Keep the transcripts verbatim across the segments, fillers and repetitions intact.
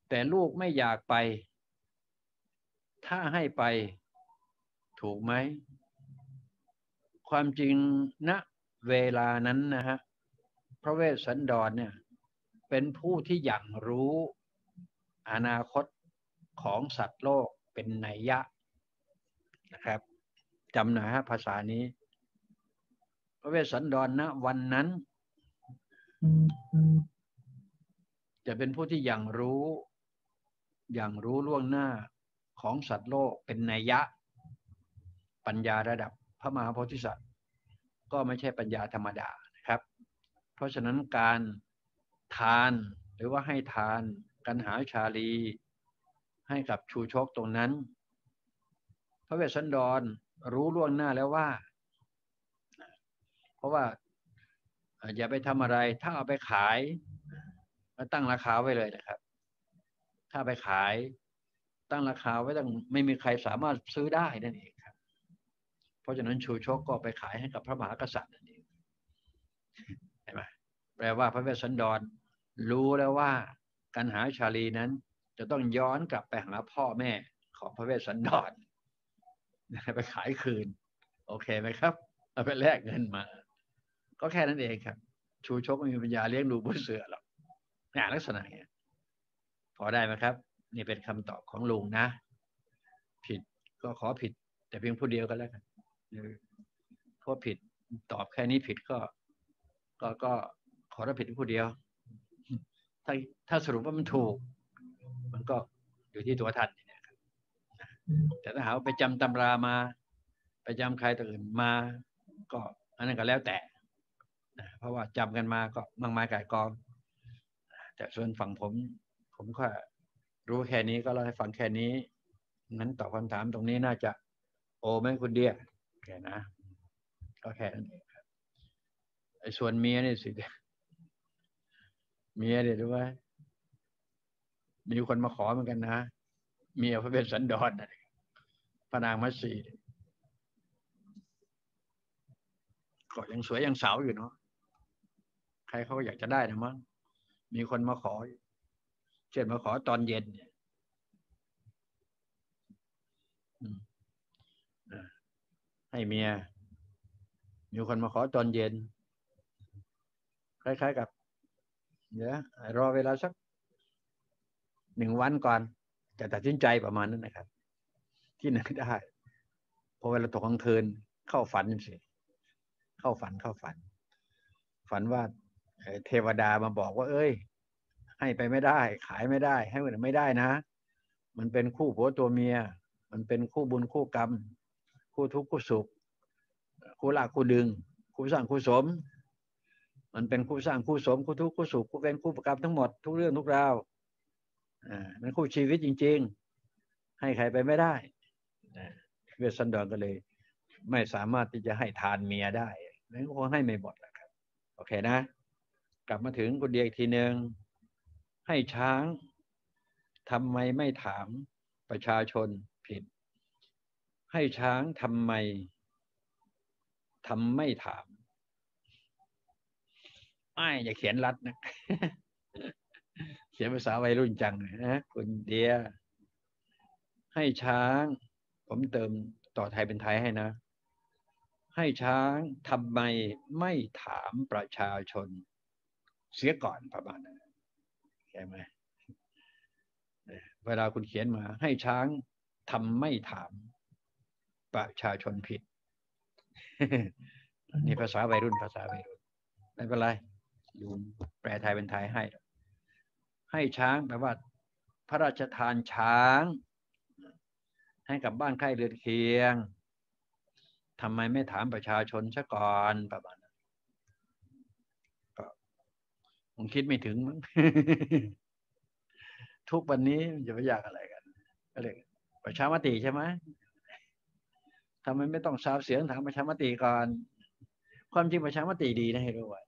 แต่ลูกไม่อยากไปถ้าให้ไปถูกไหมความจริงณเวลานั้นนะฮะพระเวสสันดรเนี่ยเป็นผู้ที่อย่างรู้อนาคตของสัตว์โลกเป็นนัยยะนะครับจำหน่อยฮะภาษานี้พระเวสสันดรณวันนั้นจะเป็นผู้ที่อย่างรู้อย่างรู้ล่วงหน้าของสัตว์โลกเป็นนัยยะปัญญาระดับพระมหาโพธิสัตว์ก็ไม่ใช่ปัญญาธรรมดานะครับเพราะฉะนั้นการทานหรือว่าให้ทานกันหาชาลีให้กับชูชกตรงนั้นพระเวสสันดรรู้ล่วงหน้าแล้วว่าเพราะว่าอย่าไปทำอะไรถ้าเอาไปขายก็ตั้งราคาไว้เลยนะครับถ้าไปขายตั้งราคาไว้ตั้งไม่มีใครสามารถซื้อได้นั่นเองครับเพราะฉะนั้นชูชกก็ไปขายให้กับพระมหากษัตริย์นั่นเองเห็นไหมแปลว่าพระเวสสันดรรู้แล้วว่ากันหาชาลีนั้นจะต้องย้อนกลับไปหาพ่อแม่ของพระเวสสันดรไปขายคืนโอเคไหมครับเอาไปแลกเงินมาก็แค่นั้นเองครับชูชกไม่มีปัญญาเลี้ยงดูบุญเสือหรอกเนี่ยลักษณะเนี้ยพอได้ไหมครับนี่เป็นคำตอบของลุงนะผิดก็ขอผิดแต่เพียงผู้เดียวก็แล้วกันเพราะผิดตอบแค่นี้ผิดก็ก็ก็ขอรับผิดผู้เดียวถ้าถ้าสรุปว่ามันถูกมันก็อยู่ที่ตัวท่านนะครับแต่ถ้าหาไปจำตำรามาไปจำใครตัวอื่นมาก็อันนั้นก็แล้วแต่เพราะว่าจำกันมาก็มากมายก่ายกองแต่ส่วนฝั่งผมผมก็รู้แค่นี้ก็เล่าให้ฟังแค่นี้นั้นตอบคำถามตรงนี้น่าจะโอ้ไม่คุณเดียแค่นะก็แค่นั้นเองครับไอ้ส่วนเมียนี่สิเมียเดี๋ยวดูว่ามีคนมาขอเหมือนกันนะเมียพระเวสสันดรพระนางมัตสีก็ยังสวยยังสาวอยู่เนาะใครเขาอยากจะได้นะมั้งมีคนมาขอเช่นมาขอตอนเย็นเนี่ยให้เมียมีคนมาขอตอนเย็นคล้ายๆกับเดี๋ยวรอเวลาสักหนึ่งวันก่อนจะตัดสินใจประมาณนั้นนะครับที่ไหนได้พอเวลาตกกลางคืนเข้าฝันสิเข้าฝันเข้าฝันฝันว่าเทวดามาบอกว่าเอ้ยให้ไปไม่ได้ขายไม่ได้ให้มันไม่ได้นะมันเป็นคู่ผัวตัวเมียมันเป็นคู่บุญคู่กรรมคู่ทุกข์คู่สุขคู่ลากคู่ดึงคู่สร้างคู่สมมันเป็นคู่สร้างคู่สมคู่ทุกข์คู่สุขคู่เป็นคู่ประกรรมทั้งหมดทุกเรื่องทุกราวอ่ามันคู่ชีวิตจริงๆให้ใครไปไม่ได้เวสสันดรก็เลยไม่สามารถที่จะให้ทานเมียได้นั้นก็คงให้ไม่หมดแหละครับโอเคนะกลับมาถึงคุณเดียอีกทีหนึ่งให้ช้างทำไมไม่ถามประชาชนผิดให้ช้างทำไมทำไม่ถามไม่อย่าเขียนรัดนะเขียนภาษาวัยรุ่นจังนะคุณเดียให้ช้างผมเติมต่อไทยเป็นไทยให้นะให้ช้างทำไมไม่ถามประชาชนเสียก่อนประมาณนั้นใช่ไหมเวลาคุณเขียนมาให้ช้างทำไม่ถามประชาชนผิดนี่ภาษาวัยรุ่นภาษาวัยรุ่นไม่เป็นไรลุงแปลไทยเป็นไทยให้ให้ช้างแปลว่าพระราชทานช้างให้กับบ้านใกล้เรือนเคียงทำไมไม่ถามประชาชนซะก่อนประมาณนั้นก็ผมคิดไม่ถึงมั้ง ทุกวันนี้จะไปอยากอะไรกันก็เลยประชามติใช่ไหมทำไมไม่ต้องซาวเสียงถามประชามติก่อนความจริงประชามติดีนะให้รู้ไว้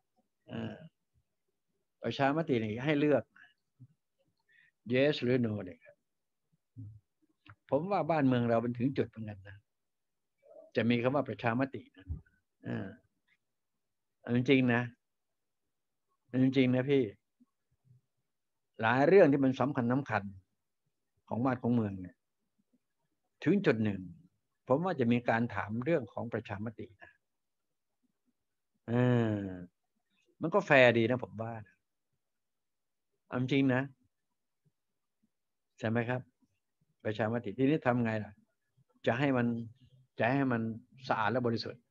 ประชามตินี่ให้เลือก yes หรือ no เนี่ยผมว่าบ้านเมืองเราเป็นถึงจุดเหมือนกันนะจะมีคำว่าประชามตินะอ่าจริงๆนะจริงๆนะพี่หลายเรื่องที่มันสำคัญสำคัญของบ้านของเมืองเนี่ยถึงจุดหนึ่งผมว่าจะมีการถามเรื่องของประชามตินะเออมันก็แฟร์ดีนะผมว่าเอาจริงนะใช่ไหมครับประชามติทีนี้ทำไงล่ะจะให้มันจะให้มันสะอาดและบริสุทธิ์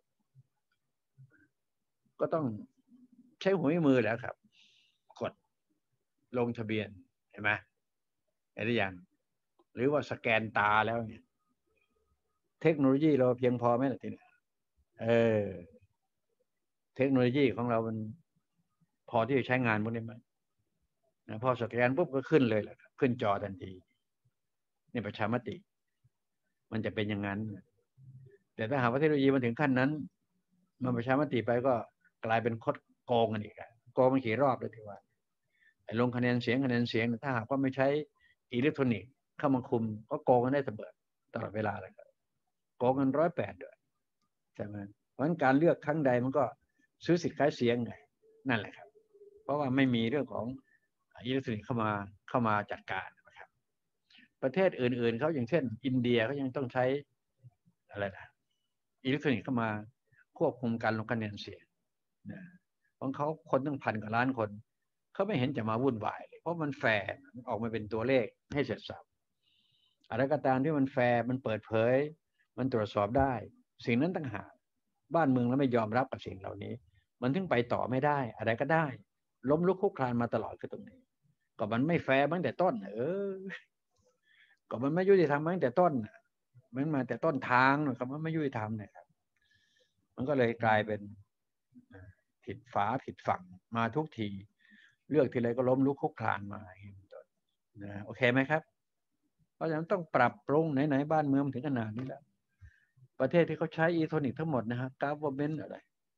ก็ต้องใช้หัวมือแหล้วครับกดลงทะเบียนเห็นไหมเห็นหรือยังหรือว่าสแกนตาแล้วเนี่ยเทคโนโลยีเราเพียงพอไหมล่ะทีนี้เออเทคโนโลยีของเรามันพอที่จะใช้งานพวกนี้ไหมนะพอสแกนปุ๊บก็ขึ้นเลยแหละขึ้นจอทันทีนี่ประชามติมันจะเป็นอย่างนั้นแต่ถ้าหากว่าเทคโนโลยีมันถึงขั้นนั้นมันประชามติไปก็กลายเป็นคดโกงกันอีกโกงมันกี่รอบเลยที่ว่าลงคะแนนเสียงคะแนนเสียงถ้าหากว่าไม่ใช้อิเล็กทรอนิกส์เข้ามาคุมก็โกงกันได้เสมอตลอดเวลาเลยครับโกงกันร้อยแปดด้วยใช่ไหมเพราะฉะนั้นการเลือกครั้งใดมันก็ซื้อสิทธิ์ขายเสียงไงนั่นแหละครับเพราะว่าไม่มีเรื่องของอิเล็กทรอนิกส์เข้ามาเข้ามาจัดการนะครับประเทศอื่นๆเขาอย่างเช่นอินเดียเขายังต้องใช้อะไรนะอิเล็กทรอนิกส์เข้ามาควบคุมการลงคะแนนเสียงนะของเขาคนตั้งพันกว่าล้านคนเขาไม่เห็นจะมาวุ่นวายเลยเพราะมันแฟร์มันออกมาเป็นตัวเลขให้เสร็จสับอะไรก็ตามที่มันแฟร์มันเปิดเผยมันตรวจสอบได้สิ่งนั้นต่างหากบ้านเมืองแล้วไม่ยอมรับกับสิ่งเหล่านี้มันถึงไปต่อไม่ได้อะไรก็ได้ล้มลุกคลุกคลานมาตลอดคือตรงนี้ก็มันไม่แฟร์ตั้งแต่ต้นเออก็มันไม่ยุติธรรมตั้งแต่ต้นมันมาแต่ต้นทางนะครับมันไม่ยุติธรรมเนี่ยครับมันก็เลยกลายเป็นผิดฝาผิดฝั่งมาทุกทีเลือกทีไรก็ล้มลุกคลุกคลานมานะโอเคไหมครับเพราะฉะนั้นต้องปรับปรุงไหนๆบ้านเมืองถึงขนาดนี้แล้วประเทศที่เขาใช้อิเล็กทรอนิกส์ทั้งหมดนะฮะ government อะไร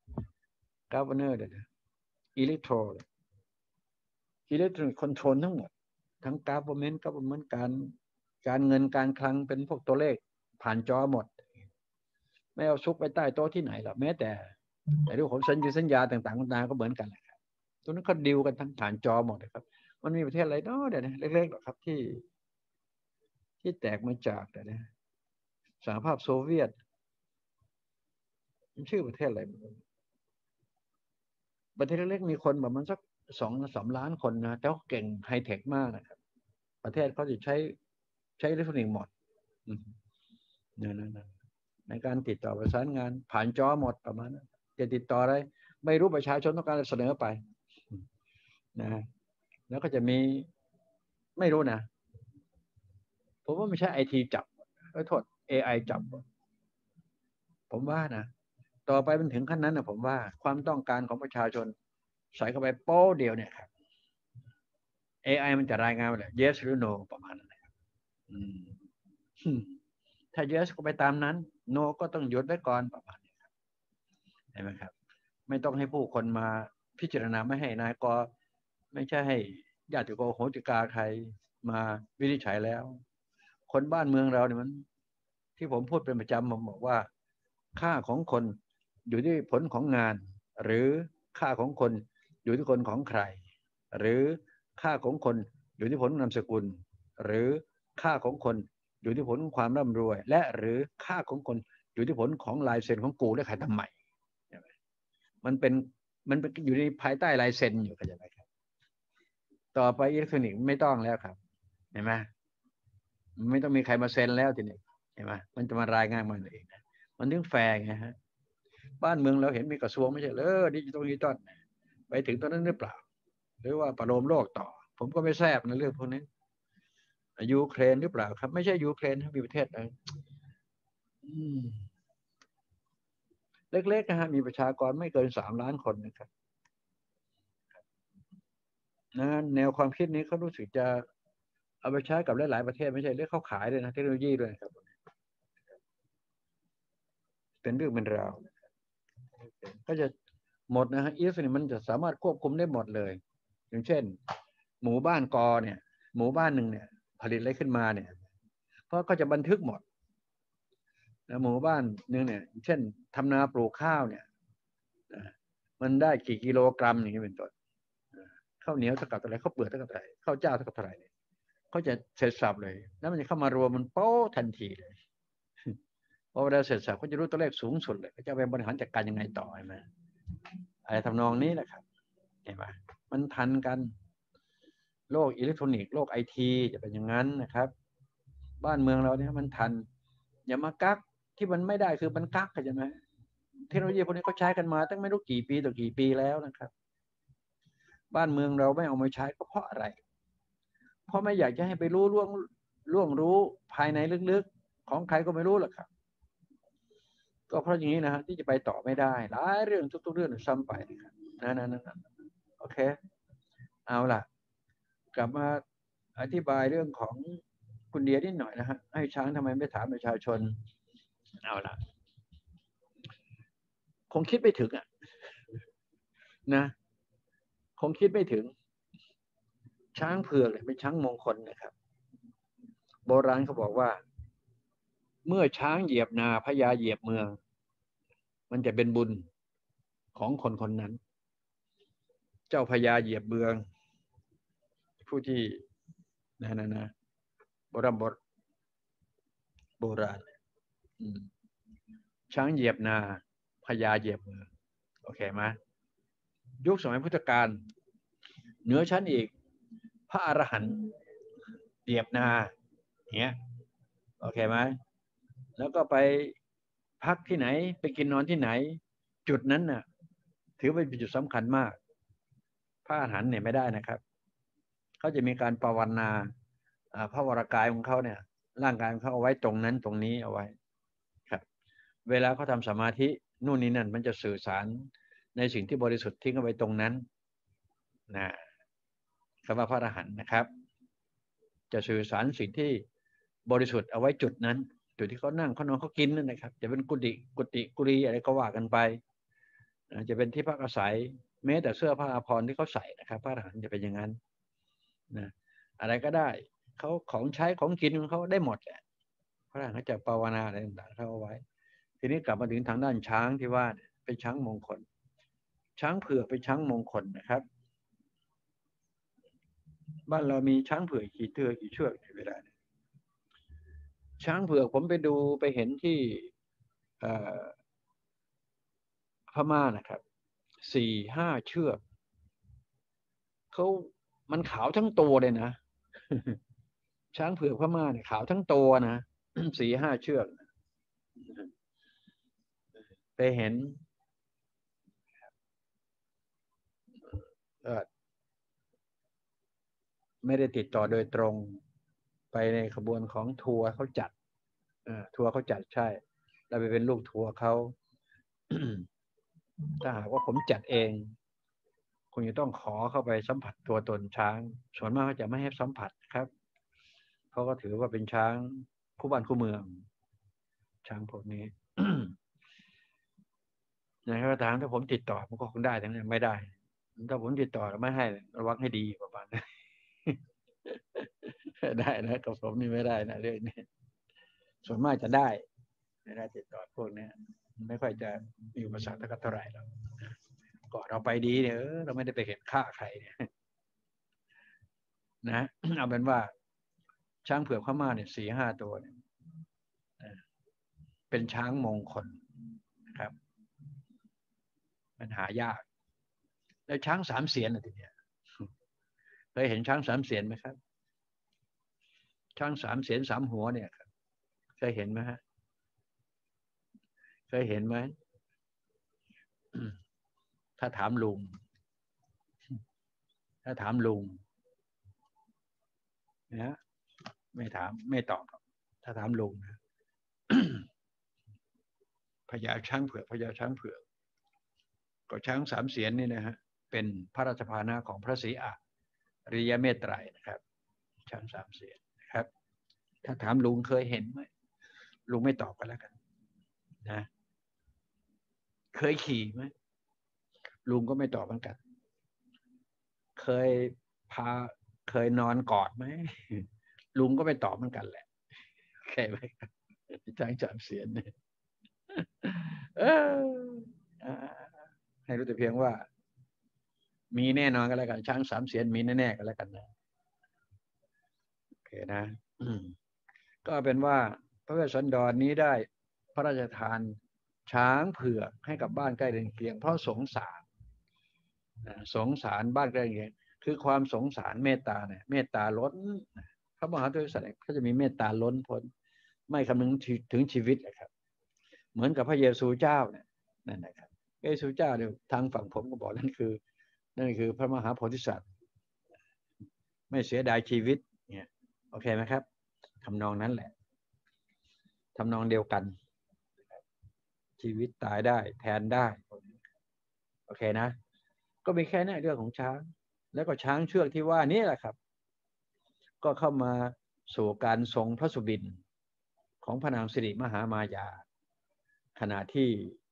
governor เดี๋ยวอิเล็กโทรอิเล็กทรอนิกส์คอนโทรลทั้งหมดทั้ง government government การการเงินการคลังเป็นพวกตัวเลขผ่านจอหมดไม่เอาซุกไปใต้โต๊ะที่ไหนหรอกแม้แต่แต่เรื่องของสัญญาสัญญาต่างๆนานาก็เหมือนกันแหละครับตัวนั้นเขาดิวกันทั้งผ่านจอหมดเลยครับมันมีประเทศอะไรเนาะเดี๋ยวนะเล็กๆหรอกครับที่ที่แตกมาจากเดี๋ยวนะสหภาพโซเวียตมันชื่อประเทศอะไรประเทศเล็กๆมีคนแบบมันสักสองสามล้านคนนะแต่เขาเก่งไฮเทคมากนะครับประเทศเขาจะใช้ใช้อิเล็กทรอนิกส์หมดเนี่ยนะในการติดต่อประสานงานผ่านจอหมดประมาณนั้นจะติดต่ออะไรไม่รู้ประชาชนต้องการเสนอไปนะแล้วก็จะมีไม่รู้นะผมว่าไม่ใช่ไอทีจับขอโทษ เอ ไอ จับผมว่านะต่อไปมันถึงขั้นนั้นนะผมว่าความต้องการของประชาชนใส่เข้าไปโป้เดียวเนี่ยครับ เอ ไอ มันจะรายงานไปเลย yes หรือ no ประมาณนั้นนะครับถ้า yes ก็ไปตามนั้น no ก็ต้องหยุดไว้ก่อนประมาณนี้ครับเห็นไหมครับไม่ต้องให้ผู้คนมาพิจารณาไม่ให้นายกไม่ใช่ให้ญาติโกโหติกาใครมาวินิจฉัยแล้วคนบ้านเมืองเราเนี่ยมันที่ผมพูดเป็นประจำผมบอกว่าค่าของคนอยู่ที่ผลของงานหรือค่าของคนอยู่ที่คนของใครหรือค่าของคนอยู่ที่ผลนามสกุลหรือค่าของคนอยู่ที่ผลความร่ำรวยและหรือค่าของคนอยู่ที่ผลของลายเซ็นของกูและใครทำไมมันเป็นมันเป็นอยู่ในภายใต้ลายเซ็นอยู่เข้าใจไหมครับต่อไปอิเล็กทรอนิกส์ไม่ต้องแล้วครับเห็นไหมไม่ต้องมีใครมาเซ็นแล้วทีนี้เห็นไหมมันจะมารายงานมันเองนะมันถึงแฟร์ไงฮะบ้านเมืองเราเห็นมีกระทรวงไม่ใช่เหรอดิจิทัลดิจิตอลไปถึงตอนนั้นหรือเปล่าหรือว่าประโลมโลกต่อผมก็ไม่แทรกในเรื่องพวกนี้ยูเครนหรือเปล่าครับไม่ใช่ยูเครนมีประเทศอะไรเล็กๆนะฮะมีประชากรไม่เกินสามล้านคนนะครับนะแนวความคิดนี้เขารู้สึกจะเอาไปใช้กับหลายๆประเทศไม่ใช่เรื่องเขาขายด้วยนะเทคโนโลยีด้วยครับเป็นเรื่องเป็นราวก็จะหมดนะฮะอีฟนี่มันจะสามารถควบคุมได้หมดเลยอย่างเช่นหมู่บ้านกอเนี่ยหมู่บ้านหนึ่งเนี่ยผลิตอะไรขึ้นมาเนี่ยเพราะก็จะบันทึกหมดนะหมู่บ้านหนึ่งเนี่ยเช่นทำนาปลูกข้าวเนี่ยมันได้กี่กิโลกรัมอย่างนี้เป็นต้นข้าวเหนียวเท่ากับอะไรข้าวเปลือกเท่ากับอะไรข้าวเจ้าเท่ากับอะไรเนี่ยเขาจะเสร็จสับเลยแล้วมันจะเข้ามารวมมันโป๊ะทันทีเลยพอเวลาเสร็จสับเขาจะรู้ตัวเลขสูงสุดเลยเขาจะไปบริหารจัดการยังไงต่อใช่ไหมอะไรทำนองนี้แหละครับเห็นไหมมันทันกันโลกอิเล็กทรอนิกส์โลกไอทีจะเป็นอย่างนั้นนะครับบ้านเมืองเราเนี่ยมันทันอย่ามากักที่มันไม่ได้คือมันกักใช่ไหมเทคโนโลยีพวกนี้เขาใช้กันมาตั้งไม่รู้กี่ปีต่อกี่ปีแล้วนะครับบ้านเมืองเราไม่เอามาใช้ก็เพราะอะไรเพราะไม่อยากจะให้ไปรู้ล่วงล่วงรู้ภายในลึกๆของใครก็ไม่รู้หรอกครับก็เพราะอย่างนี้นะฮะที่จะไปต่อไม่ได้หลายเรื่องทุกๆเรื่องซ้ำไปนะครับนั่นนั่นโอเคเอาล่ะกลับมาอธิบายเรื่องของคุณเดียนิดหน่อยนะฮะให้ช้างทำไมไม่ถามประชาชนเอาล่ะคงคิดไม่ถึงอ่ะนะคงคิดไม่ถึงช้างเผือกเนี่ยเป็นช้างมงคลนะครับโบราณเขาบอกว่าเมื่อช้างเหยียบนาพญาเหยียบเมืองมันจะเป็นบุญของคนคนนั้นเจ้าพญาเหยียบเมืองผู้ที่นะนะนะโบราณโบราณช้างเหยียบนาพญาเหยียบเมืองโอเคไหมยุคสมัยพุทธกาลเหนือชั้นอีกพระอรหันต์เหยียบนาเนี้ยโอเคไหมแล้วก็ไปพักที่ไหนไปกินนอนที่ไหนจุดนั้นน่ะถือเป็นจุดสำคัญมากพระอรหันต์เนี่ยไม่ได้นะครับเขาจะมีการภาวนาพระวรากายของเขาเนี่ยร่างกายของเขาเอาไว้ตรงนั้นตรงนี้เอาไว้ครับเวลาเขาทำสมาธินู่นนี่นั่นมันจะสื่อสารในสิ่งที่บริสุทธิ์ทิ้งเอาไว้ตรงนั้นนะคำว่าพระอรหันต์นะครับจะสื่อสารสิ่งที่บริสุทธิ์เอาไว้จุดนั้นจุดที่เขานั่งเขานอนเขากินนั่นนะครับจะเป็นกุฏิกุฏิกุรีอะไรก็ว่ากันไปจะเป็นที่พักอาศัยแม้แต่เสื้อผ้าอาภรณ์ที่เขาใส่นะครับพระอรหันต์จะเป็นอย่างนั้นนะอะไรก็ได้เขาของใช้ของกินของเขาได้หมดแหละพระอรหันต์เขาจะภาวนาอะไรต่างๆเขาเอาไว้ทีนี้กลับมาถึงทางด้านช้างที่ว่าเป็นช้างมงคลช้างเผือกเป็นช้างมงคลนะครับบ้านเรามีช้างเผือกกี่เชือกกี่เชือกในเวลานี้ช้างเผือกผมไปดูไปเห็นที่พม่านะครับสี่ห้าเชือกเขามันขาวทั้งตัวเลยนะช้างเผือกพม่าเนี่ยขาวทั้งตัวนะสี่ห้าเชือกไปเห็นเออไม่ได้ติดต่อโดยตรงไปในขบวนของทัวร์เขาจัดเออทัวร์เขาจัดใช่เราไปเป็นลูกทัวร์เขาถ้าหากว่าผมจัดเองคงจะต้องขอเข้าไปสัมผัสตัวตนช้างส่วนมากเขาจะไม่ให้สัมผัสครับเพราะก็ถือว่าเป็นช้างคู่บ้านคู่เมืองช้างพวกนี้นะครับทางถ้าผมติดต่อมันก็คงได้ทั้งนั้นไม่ได้ถ้าผมติดต่อไม่ให้ระวังให้ดีประมาณนั้นได้นะกับผมนี่ไม่ได้นะเรื่องนี้ส่วนมากจะได้ไม่ได้ติดต่อพวกนี้ไม่ค่อยจะมีอุปสรรคเท่าไหร่หรอกก่อนเราไปดีเนี่ยเราไม่ได้ไปเห็นค่าใครเนี่ยนะเอาเป็นว่าช้างเผือกพม่าเนี่ยสี่ห้าตัวเนี่ยเป็นช้างมงคลนะครับมันหายากแล้วช้างสามเสียนอะไรเนี่ยเคยเห็นช้างสามเสียนไหมครับช้างสามเสียนสามหัวเนี่ยเคยเห็นไหมฮะเคยเห็นไหมถ้าถามลุงถ้าถามลุงนะไม่ถามไม่ตอบถ้าถามลุงนะพญาช้างเผือกพญาช้างเผือกก็ช้างสามเสียนนี่นะฮะเป็นพระราชพาหนะของพระศรีอริยเมตไตรนะครับช้างสามเสียนนะครับถ้าถามลุงเคยเห็นไหมลุงไม่ตอบกันแล้วกันนะเคยขี่ไหมลุงก็ไม่ตอบเหมือนกันเคยพาเคยนอนกอดไหมลุงก็ไม่ตอบเหมือนกันแหละโอเคไหมช้างสามเสียนเนี่ยให้รู้แต่เพียงว่ามีแน่นอนกันแล้วกันช้างสามเสียนมีแน่ๆกันแล้วกันนะโอเคนะอืมก็เป็นว่าพระเวสสันดรนี้ได้พระราชทานช้างเผือกให้กับบ้านใกล้เรือนเคียงเพราะสงสารสงสารบ้านใกล้เรือนเคียงคือความสงสารเมตตาเนี่ยเมตตาล้นพระมหาโพธิสัตว์เขาจะมีเมตตาล้นพ้นไม่คำนึงถึงชีวิตนะครับเหมือนกับพระเยซูเจ้าเนี่ยนั่นนะครับพระเยซูเจ้าเนี่ยทางฝั่งผมก็บอกนั่นคือนั่นคือพระมหาโพธิสัตว์ไม่เสียดายชีวิตเนี่ยโอเคไหมครับทำนองนั้นแหละทำนองเดียวกันชีวิตตายได้แทนได้โอเคนะก็มีแค่นี้เรื่องของช้างแล้วก็ช้างเชือกที่ว่านี่แหละครับก็เข้ามาสู่การทรงพระสุบินของพระนางสิริมหามายาขณะที่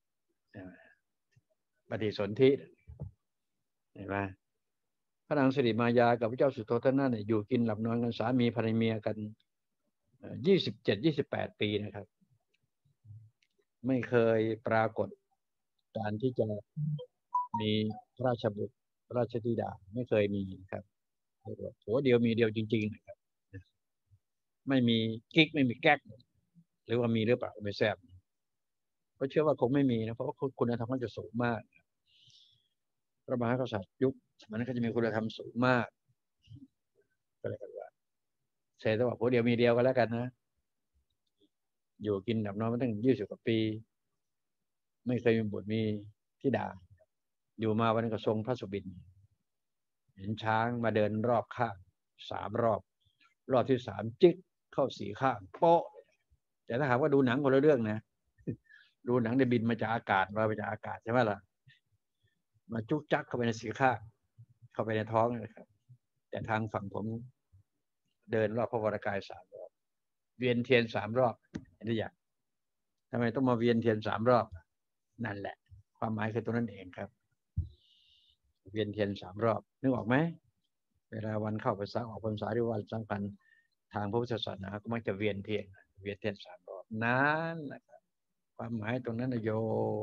ปฏิสนธิเห็นไหมพระนางสิริมายากับพระเจ้าสุโธทนะเนี่ยอยู่กินหลับนอนกันสามีภรรยากันยี่สิบเจ็ดยี่สิบแปดปีนะครับไม่เคยปรากฏการที่จะมีพระราชบุตรพระราชธิดาไม่เคยมีครับโหเดียวมีเดียวจริงๆนะครับไม่มีกิ๊กไม่มีแก๊กหรือว่ามีหรือเปล่าไม่ทราบก็เชื่อว่าคงไม่มีนะเพราะว่าคุณธรรมเขาจะสูงมากพระมหากษัตริย์ยุคมันก็จะมีคุณธรรมสูงมากก็เลยกันว่าเสด็จว่าโหเดียวมีเดียวกันแล้วกันนะอยู่กินดับนอนมาตั้งยี่สิบกว่าปีไม่เคยมีบุตรมีธิดาอยู่มาวันก็ทรงพระสุบินเห็นช้างมาเดินรอบข้างสามรอบรอบที่สามจิ๊กเข้าสี่ข้างโป๊ะแต่ถ้าหากว่าดูหนังคนละเรื่องนะดูหนังในบินมาจากอากาศมาจากอากาศใช่ไหมล่ะมาจุกจักเข้าไปในสี่ข้างเข้าไปในท้องนะครับแต่ทางฝั่งผมเดินรอบพระวรากายสามรอบเวียนเทียนสามรอบเห็นหรือยังทำไมต้องมาเวียนเทียนสามรอบนั่นแหละความหมายคือตรงนั้นเองครับเวียนเทียนสามรอบนึกออกไหมเวลาวันเข้าพรรษาออกพรรษาหรือวันสำคัญทางพระพุทธศาสนาก็มักจะเวียนเทียนเวียนเทียนสามรอบนั่นแหละครับความหมายตรงนั้นนะโย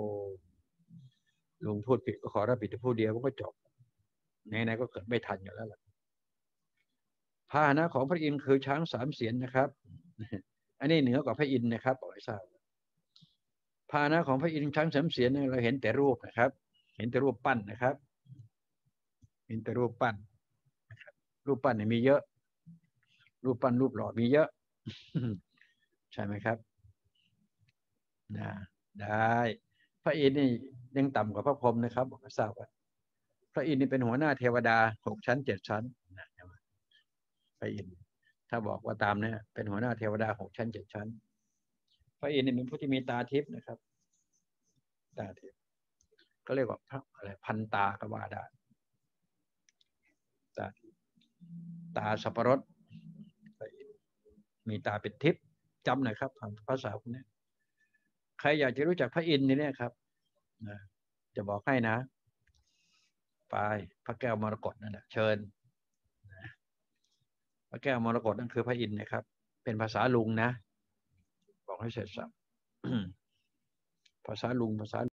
ลุงพูดผิดก็ขอรับผิดพูดเดียวก็จบไหนๆก็เกิดไม่ทันอยู่แล้วล่ะพาหนะของพระอินทร์คือช้างสามเสียนนะครับอันนี้เหนือกว่าพระอินทร์นะครับบอกให้ทราบพาหนะของพระอินทร์ช้างสามเสียนเราเห็นแต่รูปนะครับเห็นแต่รูปปั้นนะครับเห็นแต่รูปปั้นรูปปั้นเนี่ยมีเยอะรูปปั้นรูปหล่อมีเยอะใช่ไหมครับนะได้พระอินทร์นี่ยังต่ำกว่าพระพรหมนะครับบอกให้ทราบว่าพระอินทร์นี่เป็นหัวหน้าเทวดาหกชั้นเจ็ดชั้นนะพระอินทร์ถ้าบอกว่าตามเนี่ยเป็นหัวหน้าเทวดาหกชั้นเจ็ดชั้นพระอินทร์นี่เป็นผู้ที่มีตาทิพย์นะครับตาทิพย์ก็เรียกว่าพระอะไรพันตาก็ว่าได้ตาตาสับปะรดมีตาเป็นทิพย์จำหน่อยครับภาษาพวกนี้ใครอยากจะรู้จักพระอินทร์เนี่ยครับจะบอกให้นะไปพระแก้วมรกตนั่นแหละเชิญพระแก้วมรกตนั่นคือพระอินทร์นะครับเป็นภาษาลุงนะบอกให้เสร็จสับภาษาลุงภาษา